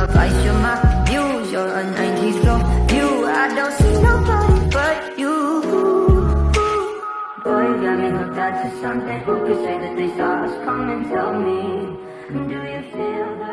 advice, you're my muse. You're a 90s glow view. I don't see nobody but you. Boy, you got me hooked out to something. Who could say that they saw us coming? Tell me, do you feel the